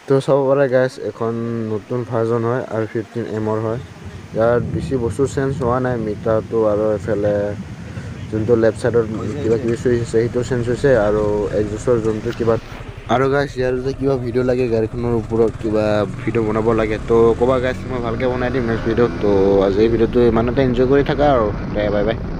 তো চাব পাৰে গাইজ এখন নতুন ভাৰ্জন হয় R15M হয় ইয়াত বেছি বস্তু চেঞ্জ হোৱা নাই মিটাৰটো আৰু এফালে যোনটো লেফ্ট চাইডত কিবা কিবি চুইচ আছে সেইটো চেঞ্জ হৈছে আৰু এক্সজষ্টৰ যোনটো কিবা আৰু গাইজ ইয়াৰ যদি কিবা ভিডিঅ' লাগে গাড়ীখনৰ ওপৰত কিবা ভিডিঅ' বনাব লাগে তো ক'বা গাইজ মই ভালকৈ বনাই দিম নেক্সট ভিডিঅ'ত তো আজি এই ভিডিঅ'টো ইমানতে এনজয় কৰি থাকা আৰু বাই বাই